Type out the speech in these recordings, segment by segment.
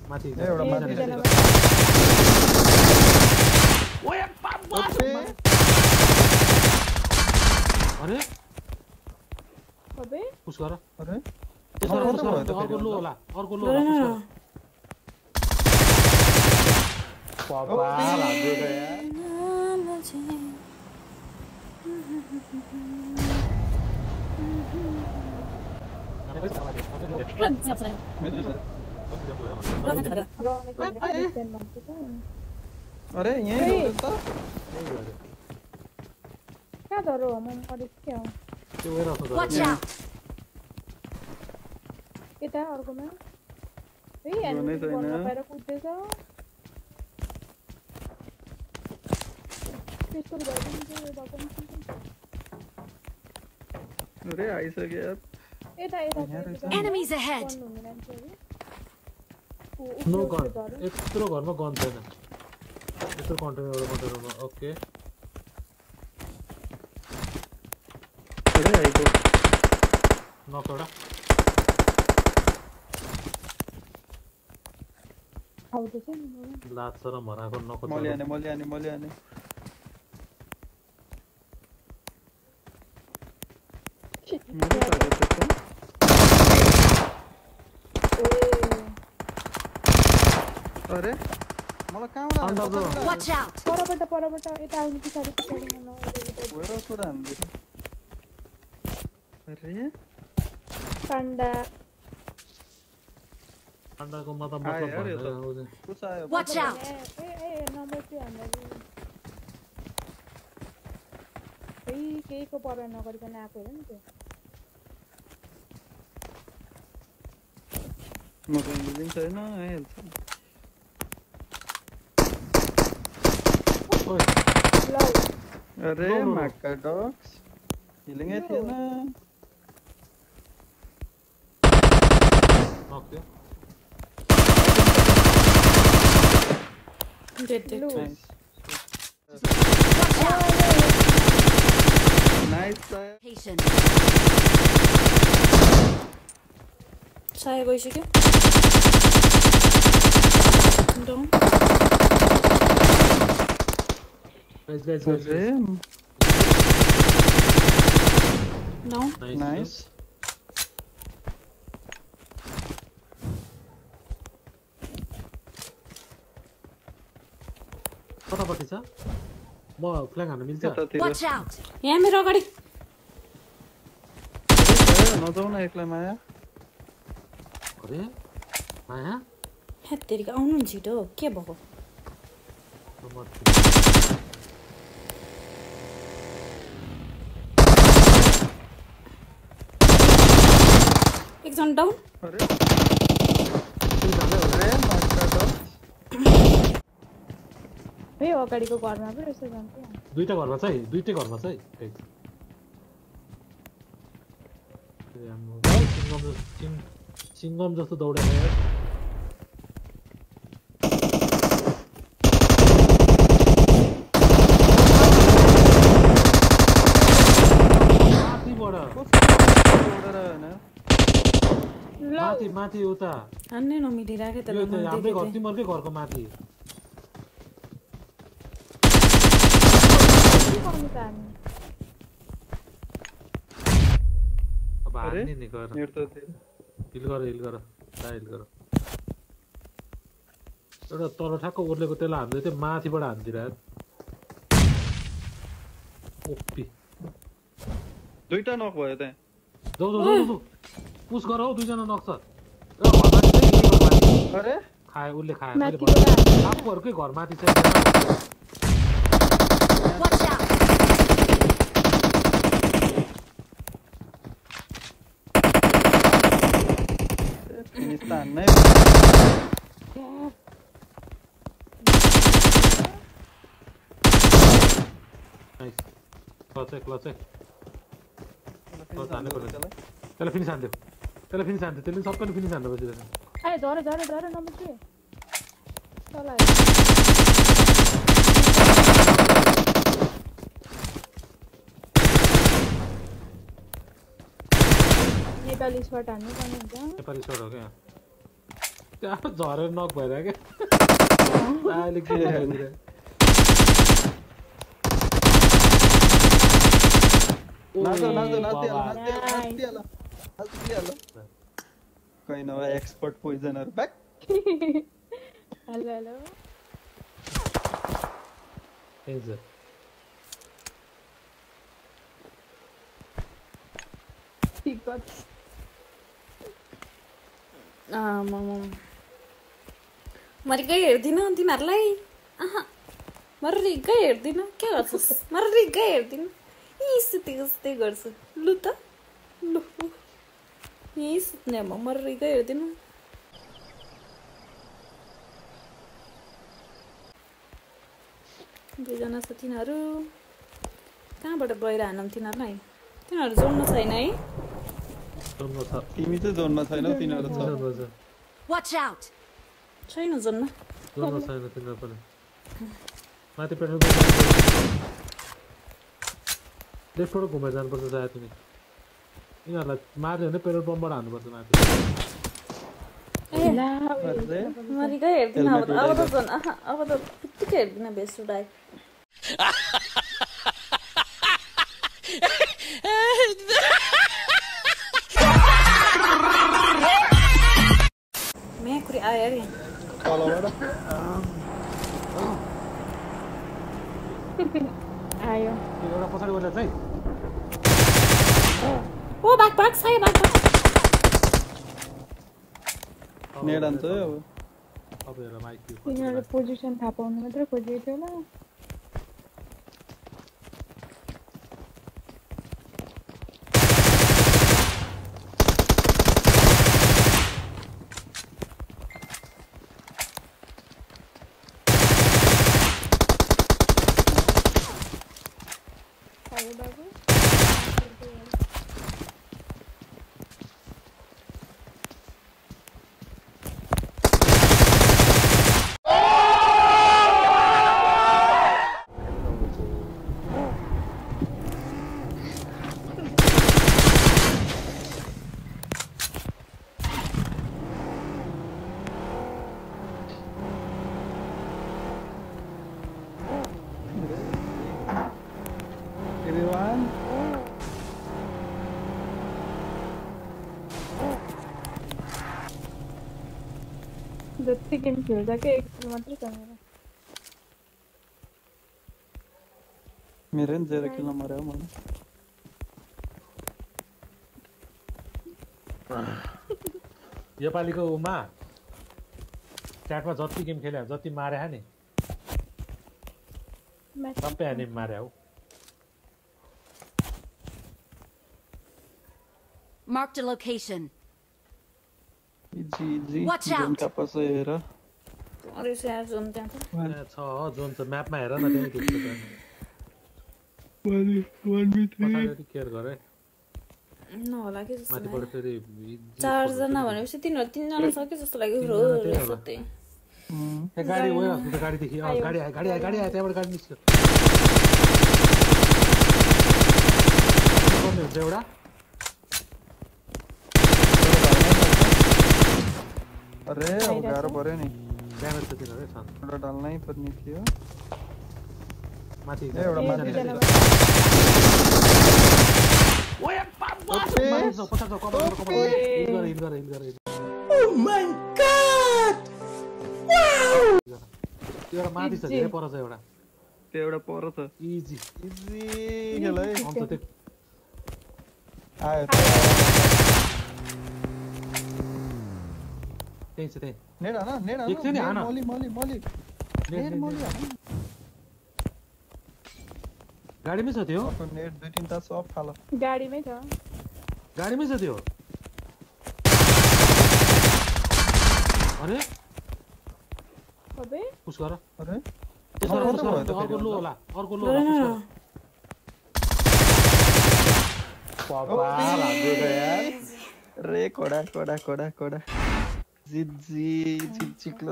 माथि एउटा माथि ओए बाबा अरे अबे पुश गर अरे अर्को लो होला पुश गर बाबा लाग्यो त यार अरे यही हो त क्या धरो म अरे क्या हो त्यो वेयर हाउस Watch out! यता अर्कोमा ए एनिमी बन्न पाएर कुद्दैछ त्यस्तो भइदिन्छ यो बाटो अरे आइसक्यो यार यता Enemies ahead! नो गन यत्रो घरमा गन छैन यत्रो कन्टेनरमा ओके अरे आइको नकड़ा आउँदैछ नि लात सर मराको नको मल्याने अरे मलाई कहाँबाट Watch out! परबाट यता आउने पछाडि वेयर कुरा हान्दै अरे को मतलब Watch out! ए नम्बर 2 हामीलाई केहीको परवाह नगरिकन आएको हेर नि त्यो म त हिलिङ छैन हेल्थ अरे माका डॉग्स हिलिङै थिएन okay Dead. Nice Patient. Saya गइसक्यो डन guys No. नाइस कतापट्टि छ म फ्ल्याङ हान्न मिल्छ Watch out! यहाँ मेरो अगाडि नजाऊ न एक्लै माया अरे माया हेत्तेरीको आउनु नि छिटो के भएको एकजना डाउन अरे ए अगाडिको घरमा पनि यसो जान्थ्यो दुईटा घरमा छ है सिंगम जस्तो दौडेको यार माथि उता अन्नै नमिलिरहेको त हाम्रै घर तिमीहरुकै घरको माथि अब हान्ने नि गर हिल गर एउटा तल ठ्याक्क ओर्लेको त्यसलाई हान्दै थियो माथिबाट हान्दिरहेको ओपी दुईटा नक भयो त्यहाँ जाऊ पुश गर हौ दुईजना नक्छ अरे खाए उसले खाए आफूहरुकै घर माथि छ Watch out! फिनिस्तान नै नाइस क्लच त्यसलाई फिनिस हान्थ्यो त्यसले सबैले फिनिस हान्नु बसिरहेछ ए धर नम्बर 2 तल नेपाली शट हान्नु पर्ने हुन्छ नेपाली शट हो क्या कहाँ झरेर नक भएर के अहिले के गरिदिरे कहीं नभए expert poisoner back hello hello हजुर ठीक बात मरिकै हेर्दिन तिमीहरूलाई मरिकै हेर्दिन के गर्छस् मरिकै हेर्दिन यी सुत्दै गर्छु लु त लु यही सुत्ने म मरिकै हेर्दिन दुईजना छ तिनीहरू कहाँबाट गएर हानौँ तिनीहरूलाई तिनीहरू जोड्नु छैन है तिमी चाहिँ जोनमा छैनौ तिनीहरू छ Watch out! छैन जोड्न जोड्न छैन तिनीहरू पनि माथि पेट्रोल लेफ्टबाट घुमेर जानुपर्छ सायद तिमी यिनीहरूलाई मार्यो भने पेट्रोल पम्पबाट हान्नुपर्छ माथि मरिकै हेर्दिन अब त झन् अब त बित्तिकै हेर्दिन भेस्ट उडाए मेकुरी आयो अरे आयो एउटा पछाडि गएर चाहिँ ओ बाघ सायो बाघ नेड हान्छ है अब अब हेर माइक तिनीहरू पोजिसन थाहा पाउनु मात्रै खोजेको थियो होला जति गेम खेल्दा के एक किल मात्रै छ मेरो नि 0 किल मर्यो मलाई योपालिको उमा च्याटमा जति गेम खेले जति मारे नि सबै एनिमी मारे हो Marked a location. G Watch out! जोनका पछि हेर अरे स्यार जोन त्यहाँ त छ जोन छ म्यापमा हेर न त्यही देख्छ त 1v3 केयर गरे नहोला कि जस्तो माथिबाट फेरि 4 जना भनेपछि तिनीहरू 3 जना सक्यो जस्तो लाग्यो रो सत्तै ए गाडी गयो त्यो गाडी देखि गाडी आयो त्यहाँबाट गाडी निस्क्यो पर्ने हुन्छ एउटा अरे अब गाह्रो पर्यो नि ड्यामेज त तिनीहरू छन् एउटा डाल्नै पर्ने थियो माथि एउटा माथि ओए पछाड कभर हिल गरे Oh my god! Wow! त्यो एउटा माथि छ धेरै पर छ एउटा त्यो एउटा पर छ इजी खेल है अन्त त्यो आयो त्यही छ त्यही नेड हान एकछिन नि हान मोली नेड मोली गाडीमै छ त्यो नेड 2-3 टा सब फाल गाडीमै छ त्यो अरे अबे पुश गर अरे अर्को लो होला पापा लाग्यो यार रे कोडा जी चिक्लो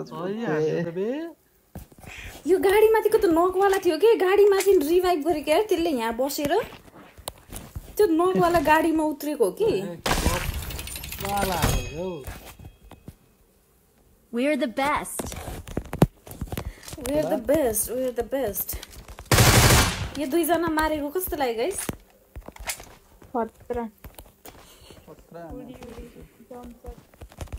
यो गाडी माथिको त नकवाला थियो के गाडी माथि रिभाइभ गरेको यार त्यसले यहाँ बसेर त्यो नकवाला गाडीमा उत्रेको हो कि We're the best. We're the best. We're the best. यो दुईजना मारेको कस्तो लाग्यो गाइस? खतरा पत्रा जम्प